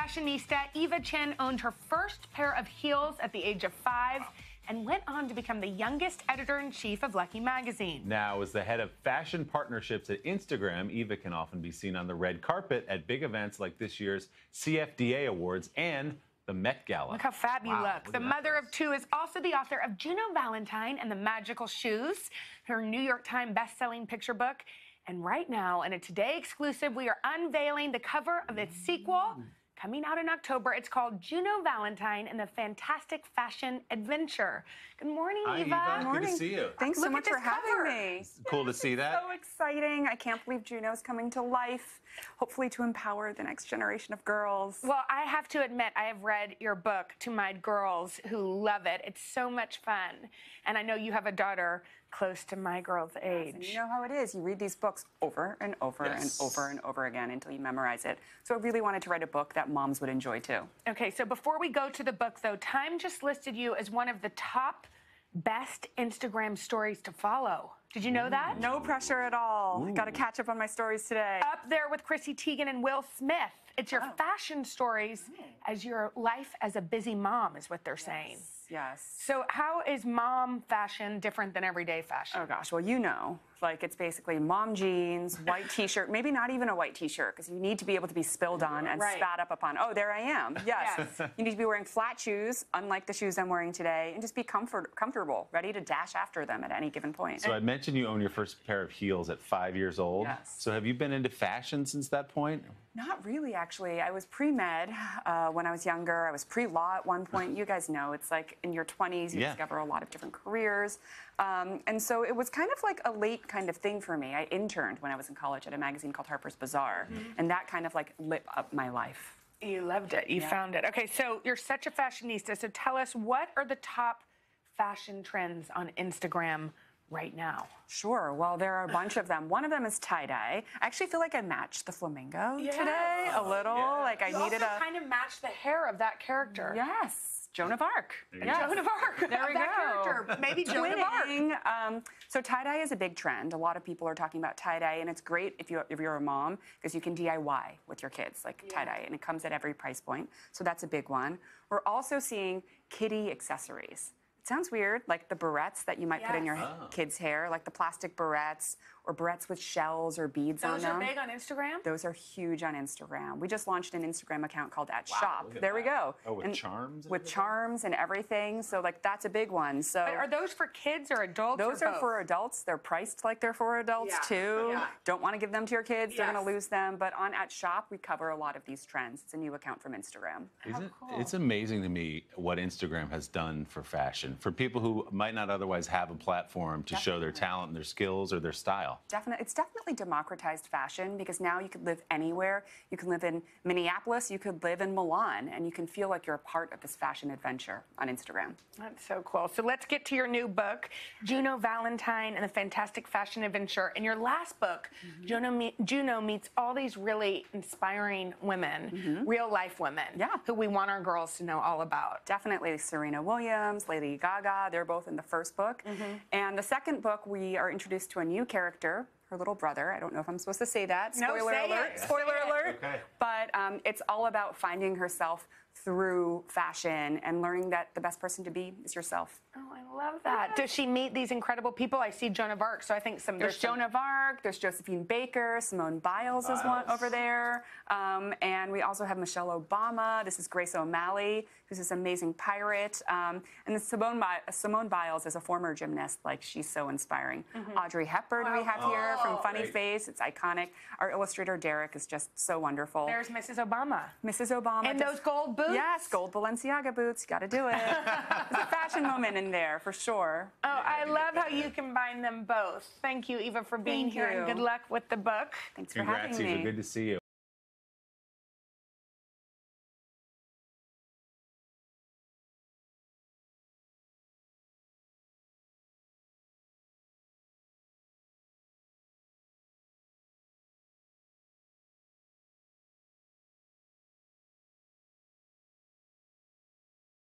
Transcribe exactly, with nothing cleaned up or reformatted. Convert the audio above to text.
fashionista Eva Chen owned her first pair of heels at the age of five and went on to become the youngest editor-in-chief of Lucky magazine. Now, as the head of fashion partnerships at Instagram, Eva can often be seen on the red carpet at big events like this year's C F D A Awards and the Met Gala. Look how fab you Wow, look. look The at mother that of two is also the author of Juno Valentine and the Magical Shoes, her New York Times best-selling picture book. And right now, in a Today exclusive, we are unveiling the cover of its sequel coming out in October. It's called Juno Valentine and the Fantastic Fashion Adventure. Good morning, Hi, Eva. Eva. Good Good morning. to see you. Thanks so Look much at for this having cover. me. It's cool to see that. So exciting. I can't believe Juno's coming to life, hopefully to empower the next generation of girls. Well, I have to admit, I have read your book to my girls who love it. It's so much fun. And I know you have a daughter close to my girl's age. Yes, and you know how it is. You read these books over and over Yes. and over and over again until you memorize it. So I really wanted to write a book that moms would enjoy too. Okay, so before we go to the book, though, Time just listed you as one of the top best Instagram stories to follow. Did you know that? No pressure at all. Got to catch up on my stories today. Up there with Chrissy Teigen and Will Smith. It's your Oh. fashion stories as your life as a busy mom is what they're saying. Yes. So how is mom fashion different than everyday fashion? Oh gosh, well, you know, like it's basically mom jeans, white t-shirt, maybe not even a white t-shirt because you need to be able to be spilled on and Right. spat up upon. Oh, there I am. Yes. Yes. You need to be wearing flat shoes, unlike the shoes I'm wearing today, and just be comfort comfortable, ready to dash after them at any given point. So I mentioned you own your first pair of heels at five years old. Yes. So have you been into fashion since that point? Not really, actually. I was pre-med uh, when I was younger. I was pre-law at one point. You guys know, it's like in your twenties, you Yeah. discover a lot of different careers. Um, and so it was kind of like a late kind of thing for me. I interned when I was in college at a magazine called Harper's Bazaar. And that kind of like lit up my life. You loved it. You Yeah. found it. Okay, so you're such a fashionista. So tell us, what are the top fashion trends on Instagram right now? Sure. Well, there are a bunch of them. One of them is tie-dye. I actually feel like I matched the flamingo today a little. Yeah. Like I You needed also a... kind of match the hair of that character. Yes. Joan of Arc. you Yes. Joan of Arc. There of we that go. character. Maybe Joan of Arc. Winning. Um, so tie-dye is a big trend. A lot of people are talking about tie-dye, and it's great if, you, if you're a mom because you can D I Y with your kids, like Yeah. tie-dye, and it comes at every price point. So that's a big one. We're also seeing kiddie accessories. It sounds weird, like the barrettes that you might put in your Yes. Oh. kids' hair, like the plastic barrettes or barrettes with shells or beads Those on are them. big on Instagram? Those are huge on Instagram. We just launched an Instagram account called At Wow, Shop. look at There we that. go. Oh, with And charms and With everything? charms and everything. So like that's a big one. So But are those for kids or adults? those or are both? for adults. They're priced like they're for adults Yeah, too. yeah. Don't want to give them to your kids. They're Yes. going to lose them. But on At Shop, we cover a lot of these trends. It's a new account from Instagram. Isn't, cool. It's amazing to me what Instagram has done for fashion, for people who might not otherwise have a platform to show their talent and their skills or their style. Definitely, it's definitely democratized fashion because now you could live anywhere. You can live in Minneapolis, you could live in Milan, and you can feel like you're a part of this fashion adventure on Instagram. That's so cool. So let's get to your new book, Juno Valentine and the Fantastic Fashion Adventure. In your last book, Mm-hmm. Juno, me- Juno meets all these really inspiring women, real life women, Mm-hmm. Yeah. who we want our girls to know all about. Definitely Serena Williams, Lady Gaga, they're both in the first book. And the second book, we are introduced to a new character, her little brother. I don't know if I'm supposed to say that. No, Spoiler say alert. it. Spoiler Say it. alert. Okay. But um, it's all about finding herself through fashion and learning that the best person to be is yourself. Oh, I love that. Does she meet these incredible people? I see Joan of Arc, so I think some There's some- Joan of Arc, there's Josephine Baker, Simone Biles, is one Biles. over there. Um, and we also have Michelle Obama. This is Grace O'Malley, who's this amazing pirate. Um, and then Simone, Bi- Simone Biles is a former gymnast. Like, she's so inspiring. Audrey Hepburn we have here from Funny great. Face. It's iconic. Our illustrator, Derek, is just so wonderful. There's Missus Obama. Missus Obama. And just- those gold boots? Yes, gold Balenciaga boots. Got to do it. There's a fashion moment in there, for sure. Oh, I love how you combine them both. Thank you, Eva, for being Thank here, and you. good luck with the book. Thanks for Congrats, having me. Eva. Good to see you.